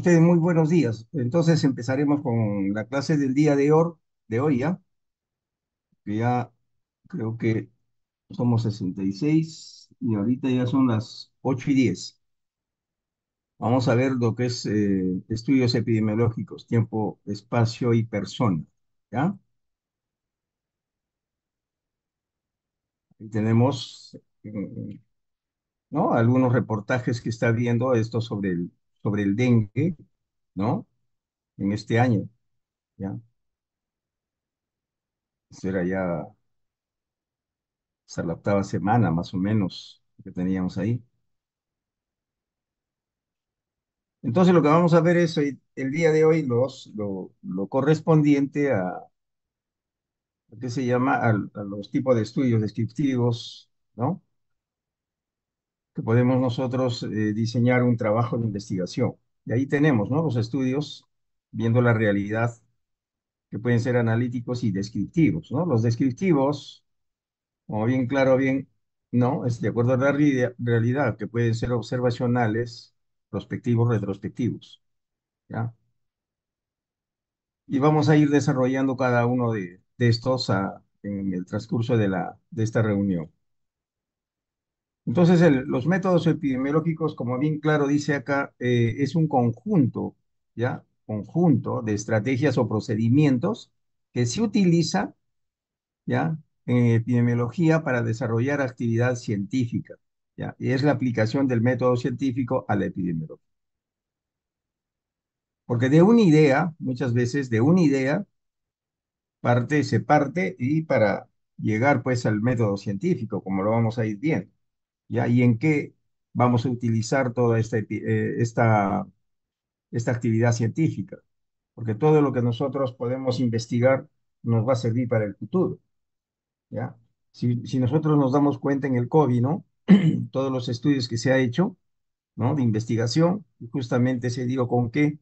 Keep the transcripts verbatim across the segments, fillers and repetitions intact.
ustedes muy buenos días. Entonces empezaremos con la clase del día de hoy, de hoy ya, que ya creo que somos sesenta y seis y ahorita ya son las ocho y diez. Vamos a ver lo que es eh, estudios epidemiológicos, tiempo, espacio y persona. ¿Ya? Ahí tenemos eh, ¿no? Algunos reportajes que está viendo esto sobre el, sobre el dengue, ¿no? En este año, ¿ya? Será ya hasta la octava semana más o menos que teníamos ahí. Entonces lo que vamos a ver es hoy- el día de hoy los, lo, lo correspondiente a, a ¿qué se llama? Al- A, los tipos de estudios descriptivos, ¿no? Que podemos nosotros eh, diseñar un trabajo de investigación. Y ahí tenemos, ¿no? Los estudios viendo la realidad que pueden ser analíticos y descriptivos, ¿no? Los descriptivos, como bien claro, bien, ¿no? Es de acuerdo a la rea- realidad, que pueden ser observacionales, prospectivos, retrospectivos, ¿ya? Y vamos a ir desarrollando cada uno de, de estos ah, en el transcurso de, la, de esta reunión. Entonces, el- los métodos epidemiológicos, como bien claro dice acá, eh, es un conjunto, ¿ya? Conjunto de estrategias o procedimientos que se utiliza, ¿ya? En epidemiología para desarrollar actividad científica, ¿ya? Y es la aplicación del método científico a la epidemiología. Porque de una idea, muchas veces de una idea, parte, se parte y para llegar pues al método científico, como lo vamos a ir viendo, ¿ya? Y en qué vamos a utilizar toda esta, epi- eh, esta, esta actividad científica, porque todo lo que nosotros podemos investigar nos va a servir para el futuro, ¿ya? Si, si nosotros nos damos cuenta en el COVID, ¿no? Todos los estudios que se ha hecho, ¿no? De investigación, justamente se dio con que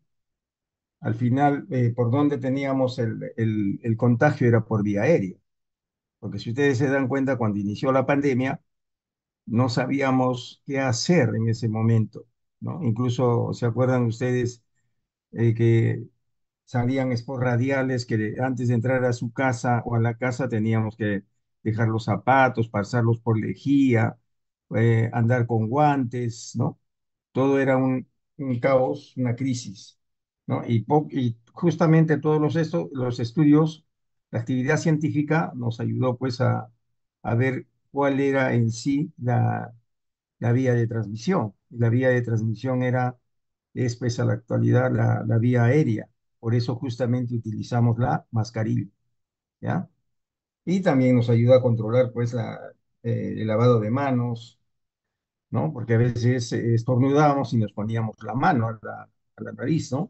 al final, eh, por donde teníamos el, el el contagio era por vía aérea. Porque si ustedes se dan cuenta, cuando inició la pandemia, no sabíamos qué hacer en ese momento, ¿no? Incluso, ¿se acuerdan ustedes eh, que salían spots radiales que antes de entrar a su casa o a la casa teníamos que dejar los zapatos, pasarlos por lejía, eh, andar con guantes, ¿no? Todo era un, un caos, una crisis, ¿no? Y, po- y justamente todos los, esto- los estudios, la actividad científica nos ayudó pues a, a ver cuál era en sí la, la vía de transmisión. La vía de transmisión era, es pues a la actualidad la, la vía aérea. Por eso justamente utilizamos la mascarilla, ¿ya? Y también nos ayuda a controlar pues la, eh, el lavado de manos, ¿no? Porque a veces eh, estornudábamos y nos poníamos la mano a la, a la nariz, ¿no?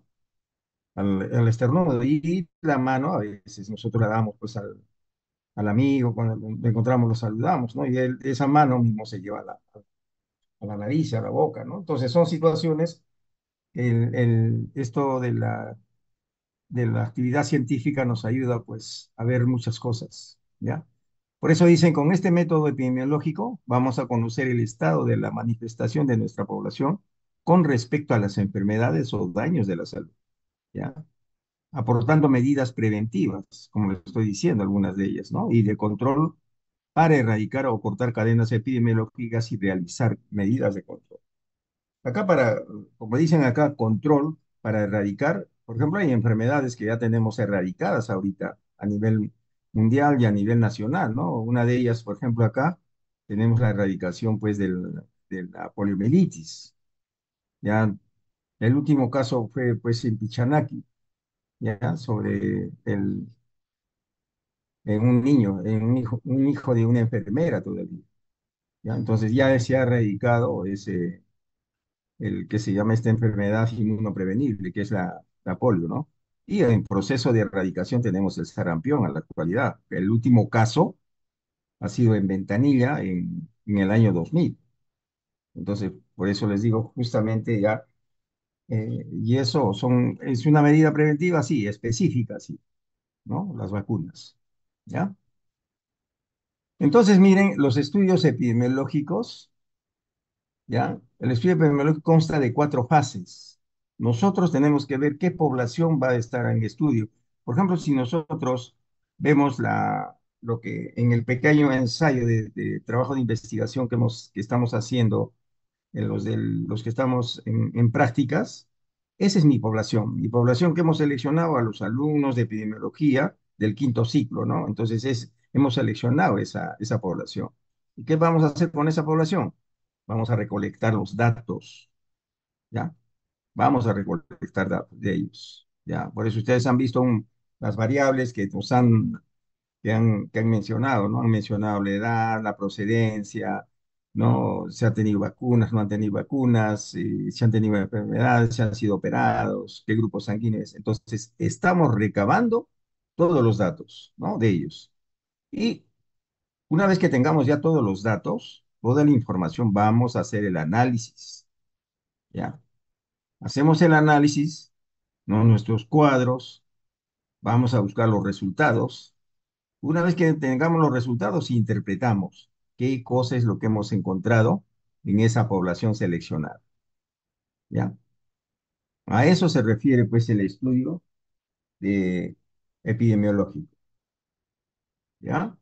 Al, al estornudo. Y la mano, a veces nosotros la damos pues al, al amigo, cuando lo encontramos lo saludamos, ¿no? Y él- esa mano mismo se lleva a la, a la nariz, a la boca, ¿no? Entonces son situaciones, el, el- esto de la, de la actividad científica nos ayuda pues a ver muchas cosas, ¿ya? Por eso dicen, con este método epidemiológico vamos a conocer el estado de la manifestación de nuestra población con respecto a las enfermedades o daños de la salud, ¿ya? Aportando medidas preventivas, como les estoy diciendo, algunas de ellas, ¿no? Y de control para erradicar o cortar cadenas epidemiológicas y realizar medidas de control. Acá para, como dicen acá, control para erradicar, por ejemplo, hay enfermedades que ya tenemos erradicadas ahorita a nivel mundial y a nivel nacional, ¿no? Una de ellas, por ejemplo, acá tenemos la erradicación, pues, del, de la poliomielitis. Ya, el último caso fue, pues, en Pichanaki, ya, sobre el, en un niño, en un hijo, un hijo de una enfermera todavía, ya. Entonces ya se ha erradicado ese el que se llama esta enfermedad inmunoprevenible, que es la, la polio, ¿no? Y en proceso de erradicación tenemos el sarampión a la actualidad. El último caso ha sido en Ventanilla en, en el año dos mil. Entonces, por eso les digo justamente ya, eh, y eso son, es una medida preventiva, sí, específica, sí, ¿no? Las vacunas, ¿ya? Entonces, miren, los estudios epidemiológicos, ¿ya? El estudio epidemiológico consta de cuatro fases. Nosotros tenemos que ver qué población va a estar en estudio. Por ejemplo, si nosotros vemos la, lo que en el pequeño ensayo de, de trabajo de investigación que, hemos, que estamos haciendo, en los, del- los que estamos en, en prácticas, esa es mi población, mi población que hemos seleccionado a los alumnos de epidemiología del quinto ciclo, ¿no? Entonces es, hemos seleccionado esa, esa población. ¿Y qué vamos a hacer con esa población? Vamos a recolectar los datos, ¿ya? Vamos a recolectar datos de ellos, ¿ya? Por eso ustedes han visto un- las variables que nos han que han, que han mencionado, ¿no? Han mencionado la edad, la procedencia, ¿no? Se han tenido vacunas, no han tenido vacunas, eh, si han tenido enfermedades, si han sido operados, qué grupos sanguíneos. Entonces, estamos recabando todos los datos, ¿no? De ellos. Y una vez que tengamos ya todos los datos, toda la información, vamos a hacer el análisis, ¿ya? Hacemos el análisis, ¿no? Nuestros cuadros, vamos a buscar los resultados. Una vez que tengamos los resultados, interpretamos qué cosa es lo que hemos encontrado en esa población seleccionada, ¿ya? A eso se refiere, pues, el estudio de epidemiológico, ¿ya?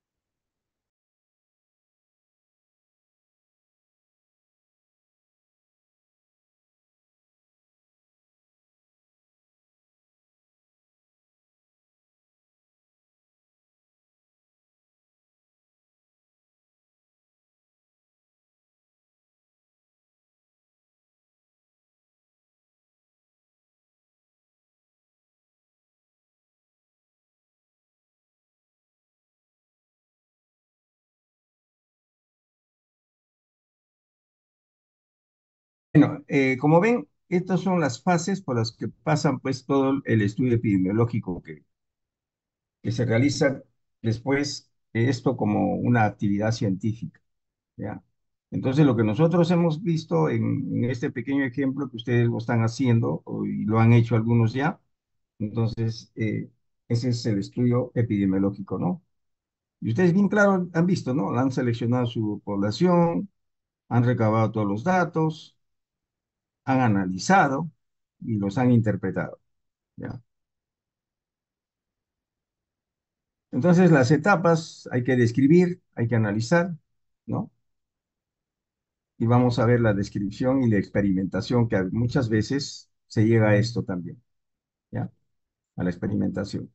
Bueno, eh, como ven, estas son las fases por las que pasan, pues, todo el estudio epidemiológico que, que se realiza después de esto como una actividad científica, ¿ya? Entonces, lo que nosotros hemos visto en, en este pequeño ejemplo que ustedes lo están haciendo, o- y lo han hecho algunos ya. Entonces, eh, ese es el estudio epidemiológico, ¿no? Y ustedes bien claro han visto, ¿no? Han seleccionado su población, han recabado todos los datos, han analizado y los han interpretado, ¿ya? Entonces, las etapas hay que describir, hay que analizar, ¿no? Y vamos a ver la descripción y la experimentación, que muchas veces se llega a esto también, ¿ya? A la experimentación.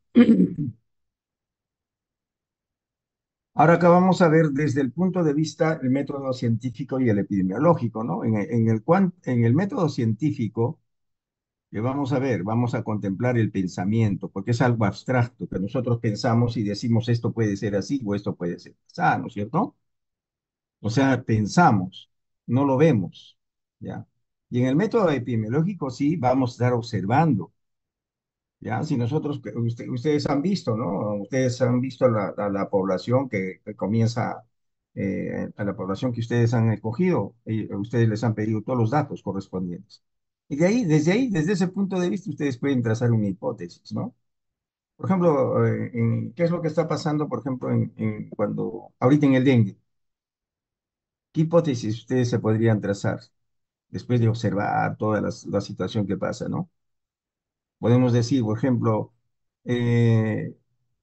Ahora acá vamos a ver desde el punto de vista el método científico y el epidemiológico, ¿no? En, el, en el cuan- en el método científico, que vamos a ver, vamos a contemplar el pensamiento, porque es algo abstracto, que nosotros pensamos y decimos esto puede ser así o esto puede ser así, ¿no es cierto? O sea, pensamos, no lo vemos, ¿ya? Y en el método epidemiológico sí vamos a estar observando. Ya, si nosotros, que usted- ustedes han visto, ¿no? Ustedes han visto a la, a la población que, que comienza, eh, a la población que ustedes han escogido, y ustedes les han pedido todos los datos correspondientes. Y de ahí, desde ahí, desde ese punto de vista, ustedes pueden trazar una hipótesis, ¿no? Por ejemplo, eh, en- ¿qué es lo que está pasando, por ejemplo, en, en cuando, ahorita en el dengue? ¿Qué hipótesis ustedes se podrían trazar después de observar toda las- la situación que pasa, ¿no? Podemos decir, por ejemplo, eh,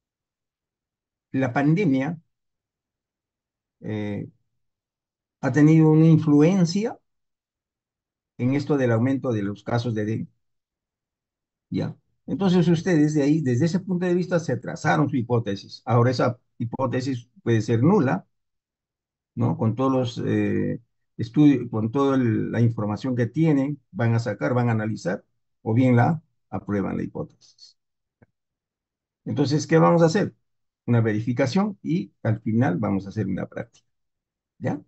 la pandemia eh, ha tenido una influencia en esto del aumento de los casos de dengue, ¿ya? Entonces ustedes de ahí, desde ese punto de vista, se trazaron su hipótesis. Ahora esa hipótesis puede ser nula, ¿no? Con todos los eh, estudios, con toda el- la información que tienen, van a sacar, van a analizar, o bien la aprueban la hipótesis. Entonces, ¿qué vamos a hacer? Una verificación y al final vamos a hacer una práctica, ¿ya?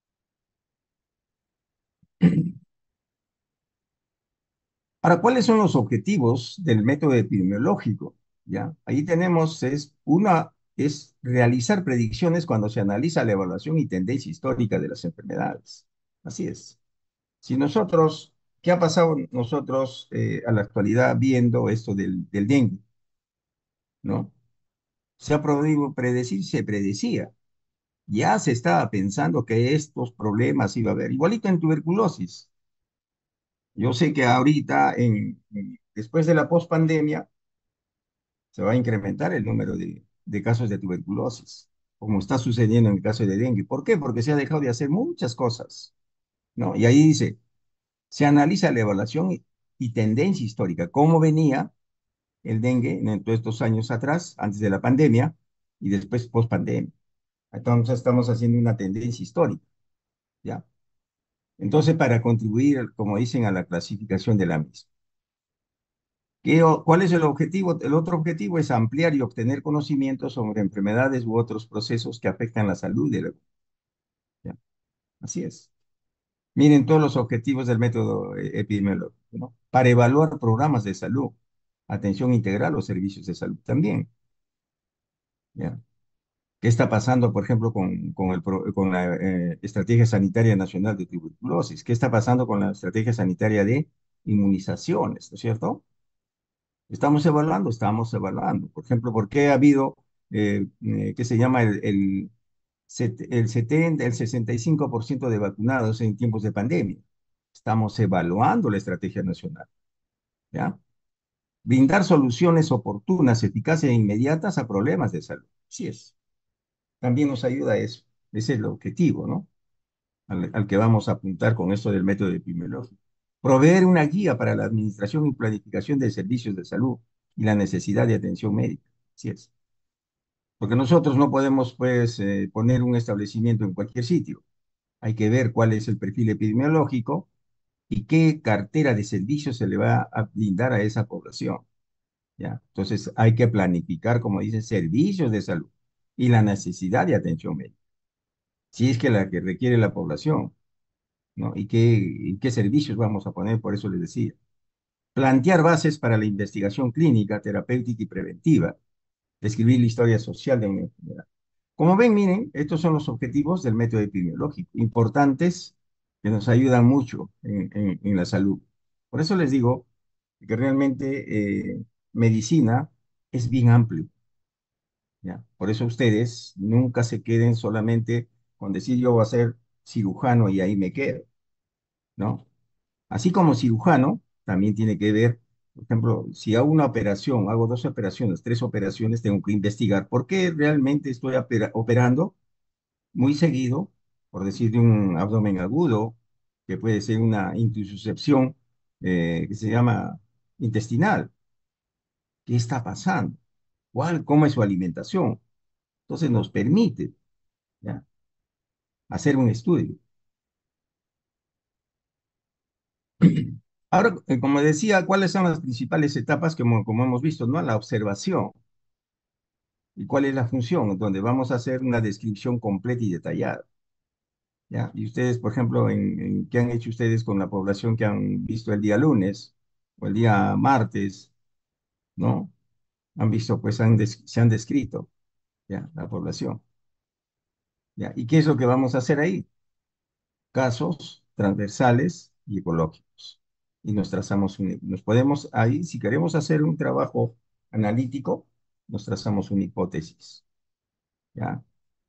Ahora, ¿cuáles son los objetivos del método epidemiológico? ¿Ya? Ahí tenemos, es, una es realizar predicciones cuando se analiza la evaluación y tendencia histórica de las enfermedades. Así es. Si nosotros, ¿qué ha pasado nosotros eh, a la actualidad viendo esto del, del dengue? ¿No? Se ha podido predecir, se predecía. Ya se estaba pensando que estos problemas iba a haber. Igualito en tuberculosis. Yo sé que ahorita, en, en- después de la pospandemia, se va a incrementar el número de, de casos de tuberculosis, como está sucediendo en el caso de dengue. ¿Por qué? Porque se ha dejado de hacer muchas cosas, ¿no? Y ahí dice, se analiza la evaluación y, y tendencia histórica, cómo venía el dengue en todos estos años atrás, antes de la pandemia, y después pospandemia. Entonces estamos haciendo una tendencia histórica, ¿ya? Entonces, para contribuir, como dicen, a la clasificación de la misma. ¿Qué o- ¿Cuál es el objetivo? El otro objetivo es ampliar y obtener conocimientos sobre enfermedades u otros procesos que afectan la salud de la- ¿ya? Así es. Miren todos los objetivos del método eh, epidemiológico, ¿no? Para evaluar programas de salud, atención integral o servicios de salud también, ¿ya? ¿Qué está pasando, por ejemplo, con, con, el, pro- con la eh, Estrategia Sanitaria Nacional de Tuberculosis? ¿Qué está pasando con la Estrategia Sanitaria de Inmunizaciones? ¿No es cierto? Estamos evaluando, estamos evaluando. Por ejemplo, ¿por qué ha habido, eh, eh, qué se llama, el, el, set- el setenta, el sesenta y cinco por ciento de vacunados en tiempos de pandemia? Estamos evaluando la estrategia nacional, ¿ya? Brindar soluciones oportunas, eficaces e inmediatas a problemas de salud. Sí es. También nos ayuda a eso. Ese es el objetivo, ¿no? Al, al que vamos a apuntar con esto del método epidemiológico. Proveer una guía para la administración y planificación de servicios de salud y la necesidad de atención médica. Así es. Porque nosotros no podemos, pues, eh, poner un establecimiento en cualquier sitio. Hay que ver cuál es el perfil epidemiológico y qué cartera de servicios se le va a brindar a esa población, ¿ya? Entonces, hay que planificar, como dice, servicios de salud y la necesidad de atención médica, si es que la que requiere la población, ¿no? Y qué, y qué servicios vamos a poner, por eso les decía. Plantear bases para la investigación clínica, terapéutica y preventiva. Describir la historia social de una enfermedad. Como ven, miren, estos son los objetivos del método epidemiológico, importantes, que nos ayudan mucho en, en- en la salud. Por eso les digo que realmente eh, medicina es bien amplio, ¿ya? Por eso ustedes nunca se queden solamente con decir yo voy a ser cirujano y ahí me quedo, ¿no? Así como cirujano, también tiene que ver, por ejemplo, si hago una operación, hago dos operaciones, tres operaciones, tengo que investigar por qué realmente estoy opera- operando muy seguido, por decir de un abdomen agudo, que puede ser una intususcepción eh, que se llama intestinal. ¿Qué está pasando? ¿Cuál, cómo es su alimentación? Entonces nos permite, ¿ya?, hacer un estudio. Ahora, eh, como decía, ¿cuáles son las principales etapas que, como, como hemos visto, ¿no? La observación. ¿Y cuál es la función? Donde vamos a hacer una descripción completa y detallada, ¿ya? Y ustedes, por ejemplo, en, en- ¿qué han hecho ustedes con la población que han visto el día lunes o el día martes, ¿no? Han visto, pues han des- se han descrito, ¿ya? La población, ¿ya? ¿Y qué es lo que vamos a hacer ahí? Casos transversales y ecológicos. Y nos trazamos un, nos podemos ahí, si queremos hacer un trabajo analítico, nos trazamos una hipótesis, ¿ya?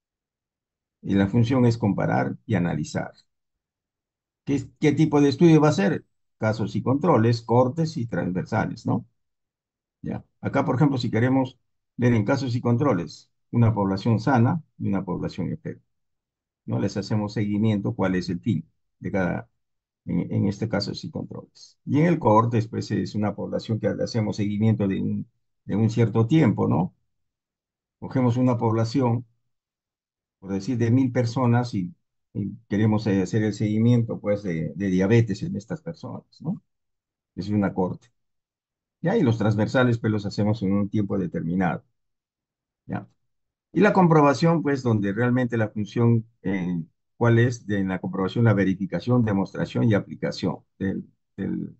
Y la función es comparar y analizar. ¿Qué, qué tipo de estudio va a ser? Casos y controles, cortes y transversales, ¿no? Ya. Acá, por ejemplo, si queremos ver en casos y controles una población sana y una población enferma, ¿no? Les hacemos seguimiento, cuál es el fin de cada, en, en este caso, y controles. Y en el corte, pues es una población que le hacemos seguimiento de un, de un cierto tiempo, ¿no? Cogemos una población, por decir, de mil personas y, y queremos eh, hacer el seguimiento, pues, de, de diabetes en estas personas, ¿no? Es una corte. ¿Ya? Y los transversales, pues, los hacemos en un tiempo determinado, ¿ya? Y la comprobación, pues, donde realmente la función, eh, ¿cuál es? De en la comprobación, la verificación, demostración y aplicación del, del-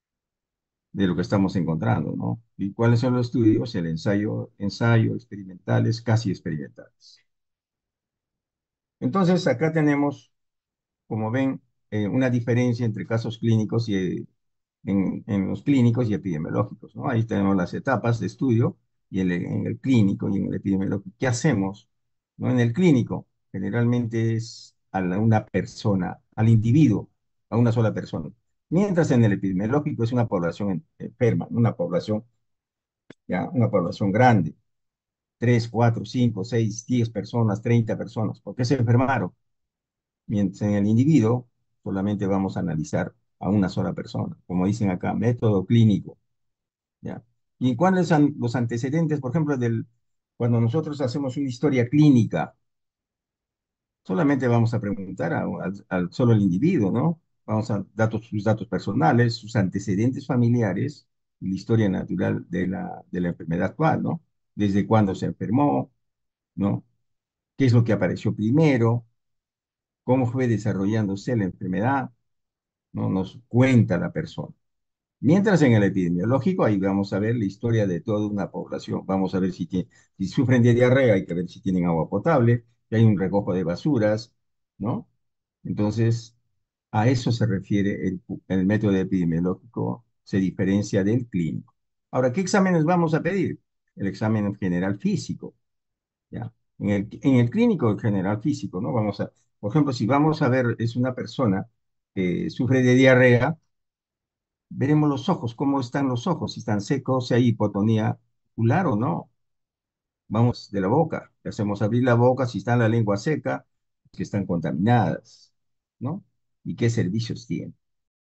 de lo que estamos encontrando, ¿no? ¿Y cuáles son los estudios? El ensayo, ensayo, experimentales, casi experimentales. Entonces, acá tenemos, como ven, eh, una diferencia entre casos clínicos y eh, en, en los clínicos y epidemiológicos, ¿no? Ahí tenemos las etapas de estudio y el, en el clínico y en el epidemiológico. ¿Qué hacemos? ¿No? En el clínico, generalmente es a la- una persona, al individuo, a una sola persona. Mientras en el epidemiológico es una población en- enferma, una población, ya, una población grande, tres, cuatro, cinco, seis, diez personas, treinta personas. ¿Por qué se enfermaron? Mientras en el individuo solamente vamos a analizar a una sola persona, como dicen acá, método clínico, ¿ya? ¿Y cuáles son los antecedentes, por ejemplo, del, cuando nosotros hacemos una historia clínica? Solamente vamos a preguntar a- al, al- solo al individuo, ¿no? Vamos a datos, sus datos personales, sus antecedentes familiares y la historia natural de la, de la enfermedad actual, ¿no? Desde cuándo se enfermó, ¿no? ¿Qué es lo que apareció primero? ¿Cómo fue desarrollándose la enfermedad? ¿No? Nos cuenta la persona. Mientras en el epidemiológico, ahí vamos a ver la historia de toda una población. Vamos a ver si, tie- si sufren de diarrea, hay que ver si tienen agua potable, si hay un recojo de basuras, ¿no? Entonces, a eso se refiere el, el método epidemiológico, se diferencia del clínico. Ahora, ¿qué exámenes vamos a pedir? El examen general físico, ¿ya? En el, en el clínico general físico, ¿no? Vamos a, por ejemplo, si vamos a ver, es una persona que sufre de diarrea, veremos los ojos, cómo están los ojos, si están secos, si hay hipotonía ocular o no. Vamos de la boca, le hacemos abrir la boca, si está la lengua seca, que están contaminadas, ¿no? ¿Y qué servicios tiene?